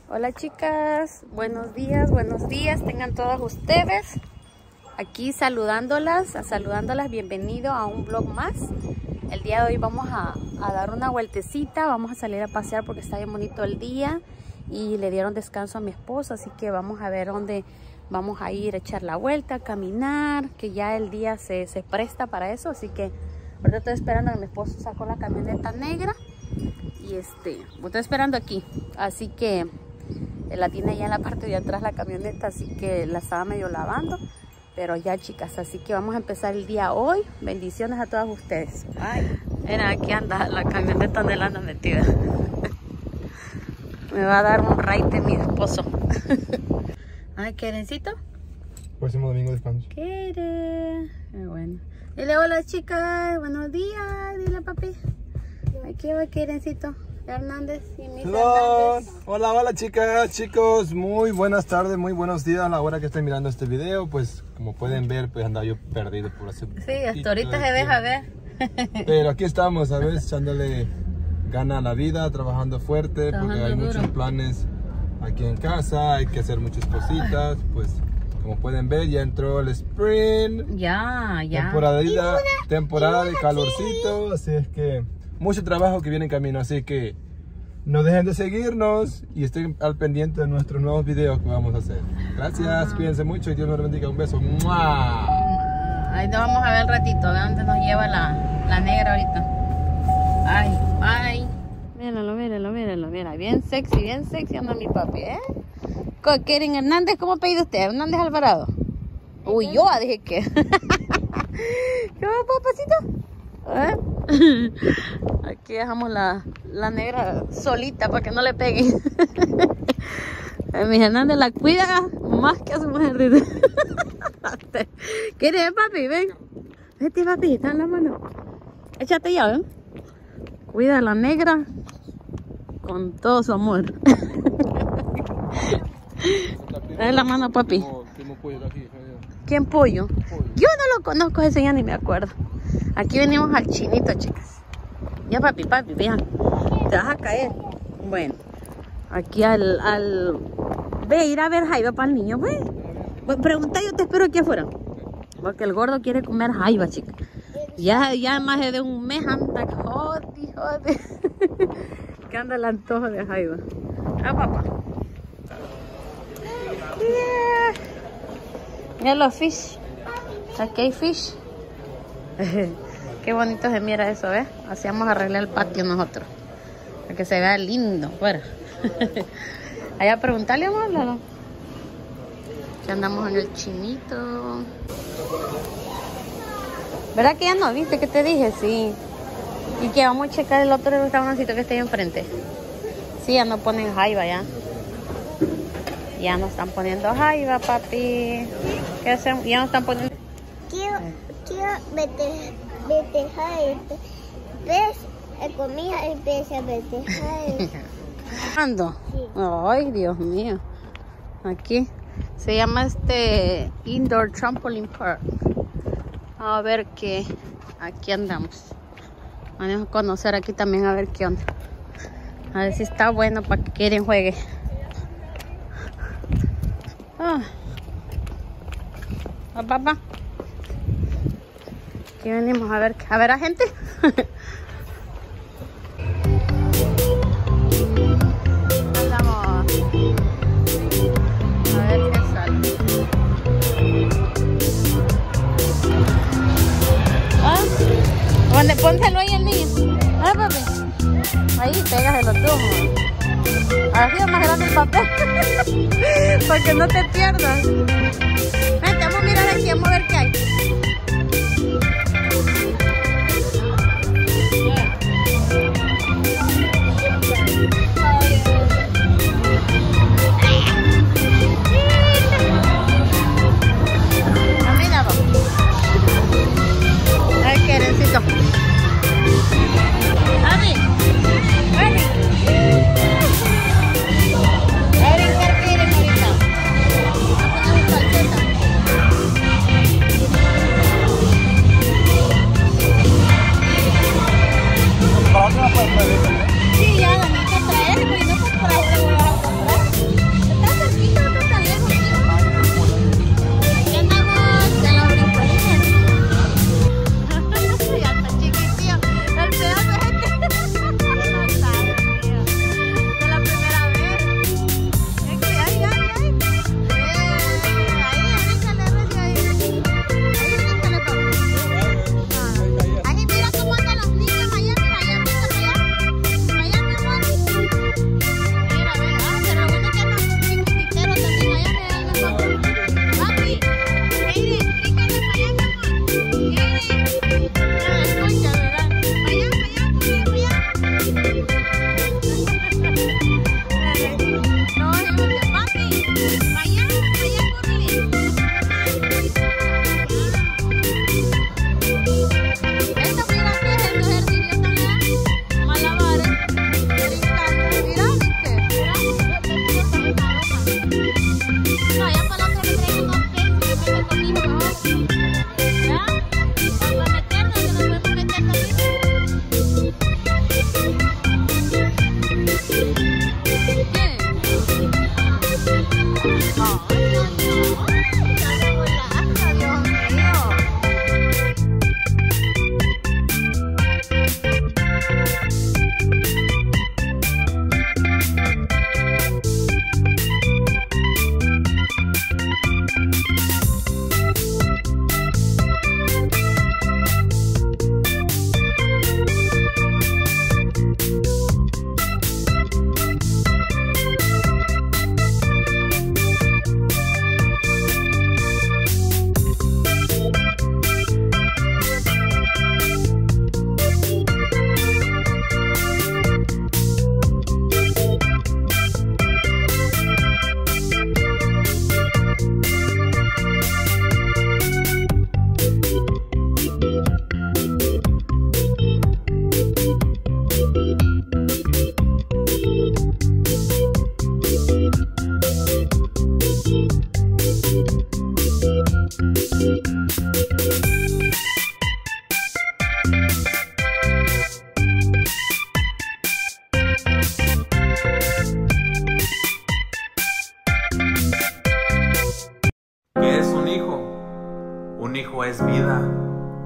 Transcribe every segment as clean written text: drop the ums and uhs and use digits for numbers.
Hola chicas, buenos días, tengan todas ustedes. Aquí saludándolas, bienvenido a un vlog más. El día de hoy vamos a dar una vueltecita, vamos a salir a pasear porque está bien bonito el día y le dieron descanso a mi esposo, así que vamos a ver dónde vamos a ir a echar la vuelta, a caminar, que ya el día se presta para eso, así que ahorita estoy esperando a que mi esposo sacó la camioneta negra y estoy esperando aquí, así que la tiene ya en la parte de atrás la camioneta, así que la estaba medio lavando, pero ya chicas, así que vamos a empezar el día hoy. Bendiciones a todas ustedes. Ay, mira, aquí anda la camioneta donde la anda metida. Me va a dar un raite mi esposo. Ay, ¿Kerencito? Próximo domingo descanso. Qué bueno. Dile hola chicas, buenos días, dile papi. Aquí va Kerencito Hernández y mis Hernández. Hola chicas, chicos, muy buenas tardes, muy buenos días a la hora que estén mirando este video. Pues como pueden ver, pues andaba yo perdido por hace sí, hasta ahorita se deja ver. Pero aquí estamos, a ver, echándole gana a la vida, trabajando fuerte, porque hay muchos planes aquí en casa, hay que hacer muchas cositas. Pues como pueden ver, ya entró el spring, ya temporada de calorcito, así es que mucho trabajo que viene en camino, así que no dejen de seguirnos y estén al pendiente de nuestros nuevos videos que vamos a hacer. Gracias, cuídense mucho y Dios nos bendiga. Un beso. ¡Mua! Ahí nos vamos a ver el ratito, a ver dónde nos lleva la negra ahorita. Ay. Míralo, mira, bien sexy anda mi papi, ¿eh? Keren Hernández, ¿cómo pedido usted? Hernández Alvarado. Uy, yo dije que. ¿Qué va, papacito? ¿Eh? Aquí dejamos la negra solita para que no le peguen. Mi Hernández la cuida más que a su mujer. ¿Quieres, papi? Ven. Vete, papi, está en la mano. Échate ya, ¿eh? Cuida a la negra con todo su amor. Dale la mano, papi. ¿Quién pollo? Yo no lo conozco, ese ya ni me acuerdo. Aquí venimos al chinito, chicas. Ya, papi, vean. Te vas a caer. Bueno, aquí ve, ir a ver jaiba para el niño, ve. Pregunta, yo te espero aquí afuera. Porque el gordo quiere comer jaiba, chicas. Ya más de un mes anda, joder. Que anda el antojo de jaiba. Ah, papá. Yeah. Mira los fish. Aquí hay fish. Qué bonito se mira eso, ¿ves? Así vamos a arreglar el patio nosotros. Para que se vea lindo. Fuera. Allá a preguntarle, amor. Que andamos en el chinito. ¿Verdad que ya no? ¿Viste que te dije? Sí. Y que vamos a checar el otro restaurancito que está ahí enfrente. Sí, ya no ponen jaiba ya. Ya no están poniendo jaiba, papi. ¿Qué hacemos? Ya no están poniendo. Quiero vete jaiba. ¿Ves? Comida y pesa vete jaiba. ¿Ando? Sí. Ay, Dios mío. Aquí se llama Indoor Trampoline Park. A ver qué. Aquí andamos. Vamos a conocer aquí también a ver qué onda. A ver si está bueno para que Keren juegue. Papá. Aquí venimos a ver a gente. Andamos a ver qué sale. Pónselo ahí al niño. Papi. Ahí, pégaselo tú. Ahora sí es más grande el papel. Para que no te pierdas. Vente, vamos a mirar aquí, vamos a ver qué hay. Mira, a ver, Kerencito. A brincar Keren ahorita. Vamos a poner un calceta.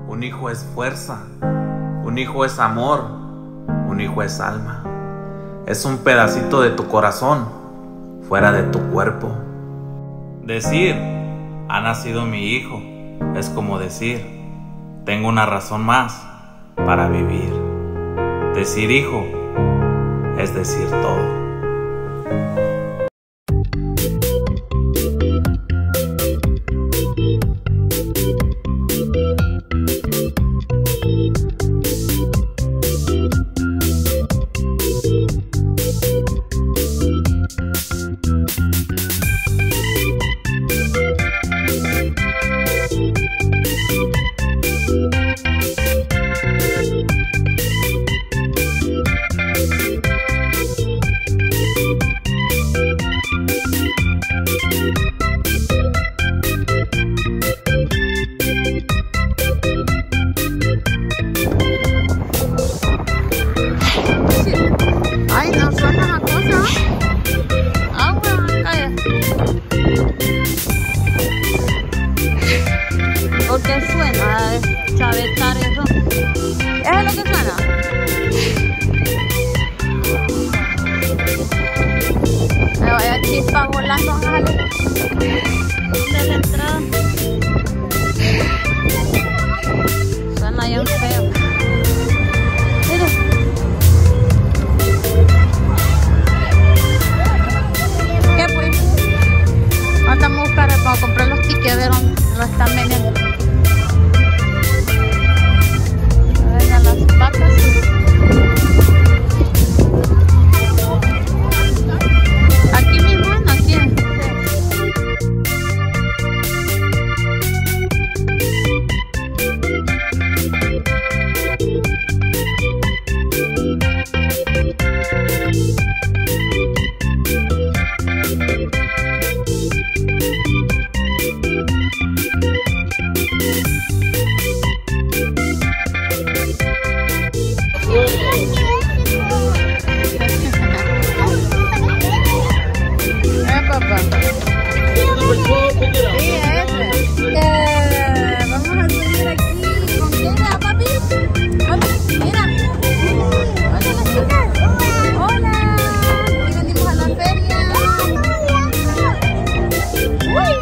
Un hijo es fuerza, un hijo es amor, un hijo es alma. Es un pedacito de tu corazón fuera de tu cuerpo. Decir, ha nacido mi hijo, es como decir, tengo una razón más para vivir. Decir hijo es decir todo. Ay, no suena la cosa. Agua, calla. ¿Por qué suena? Chavetar eso. ¿Eso es lo que suena? Me vaya chispa volando a de la entrada. Suena bien feo. Mira. ¿Qué pues? Ahorita vamos a buscar para comprar los tickets, a ver dónde lo están vendiendo. Vengan las vacas. Aquí mismo, aquí. Papá. Sí, ese. Vamos a subir aquí. ¿Con quién va, papi? Papi, mira. Hola, las chicas. Hola. Hoy venimos a la feria. Uy,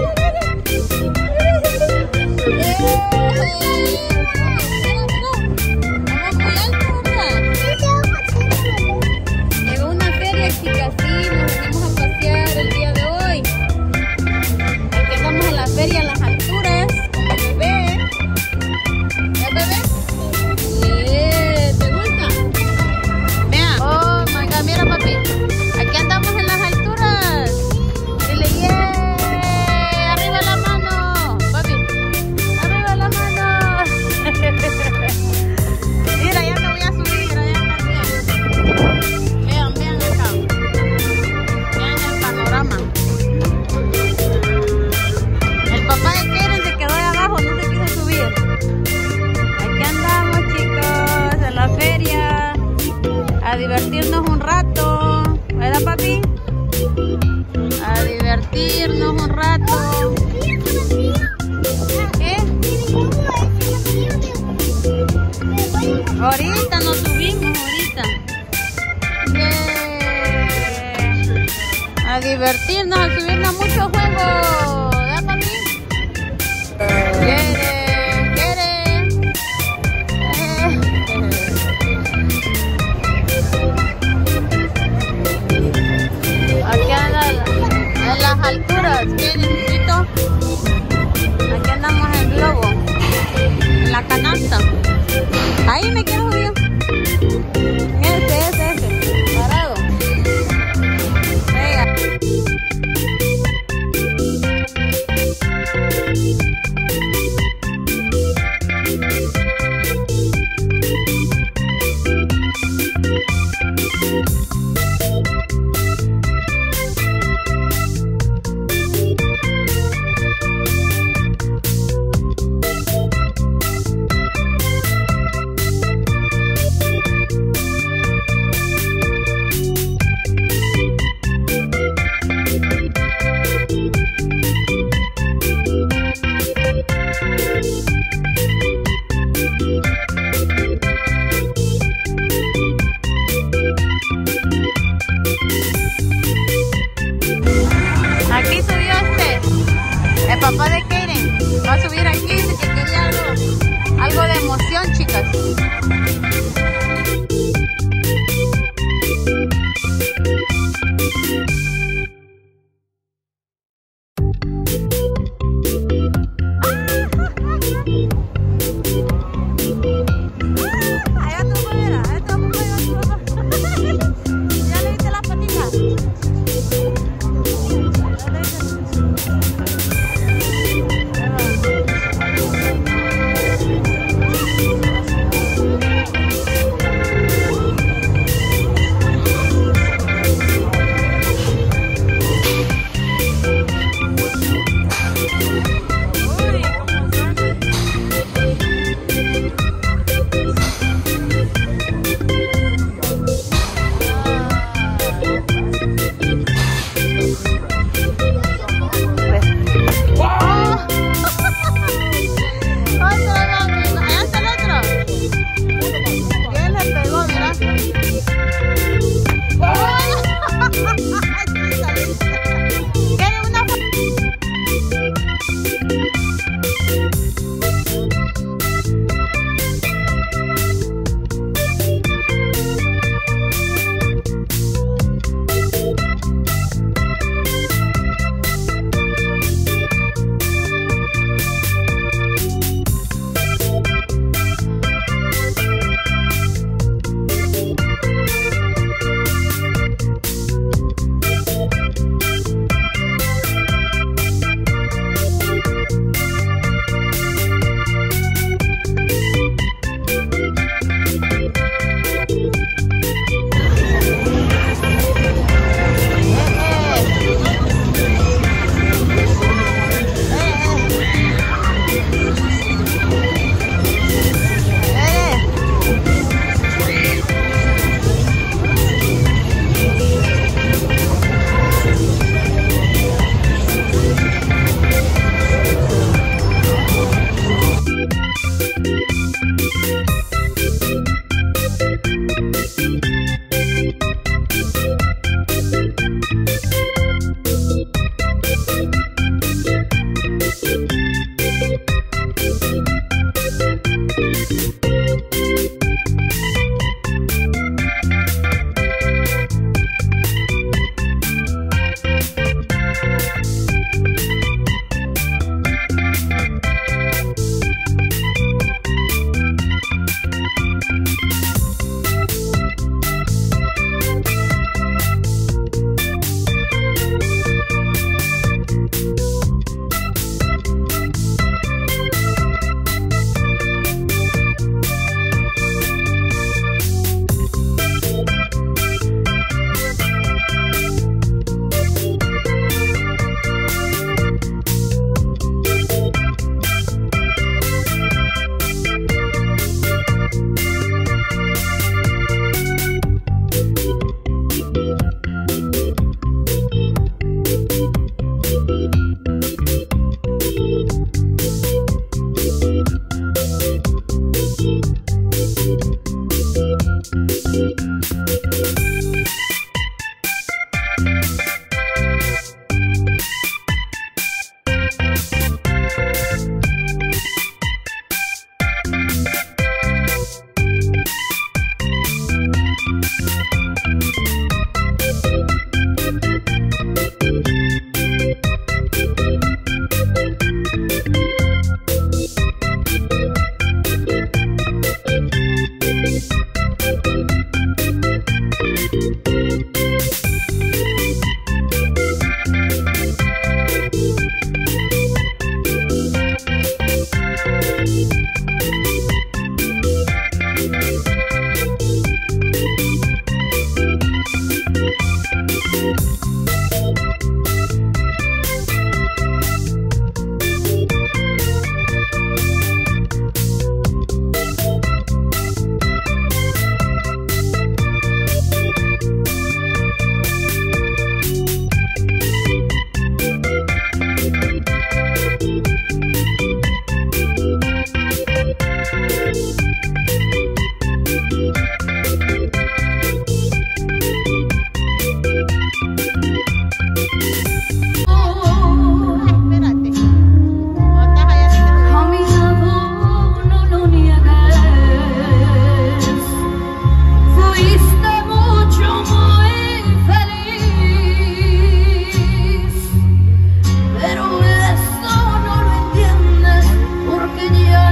llegó una feria, chicas, sí, nos venimos a pasear el día de hoy. Aquí estamos en la feria a las alturas, con el bebé. ¿Ya bebé? ¿Te gusta? Vea, oh my god, mira papi. Aquí andamos en las alturas. Dile, yeah, arriba la mano, papi. Arriba la mano. Mira, ya me voy a subir, allá también. Vean acá. Vean el panorama. El papá de Keren se quedó ahí abajo, no se quiso subir. Aquí andamos, chicos, en la feria. A divertirnos un rato. ¿Verdad, papi? A divertirnos un rato. ¿Qué? Ahorita nos subimos, ahorita. A divertirnos, a subirnos a muchos juegos. ¿Verdad, papi? ¿Quiere? Aquí anda en las alturas, ¿quieren? Aquí andamos en globo, en la canasta. Ahí me quiero subir. Ese, parado. Venga.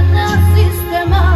naciste mal.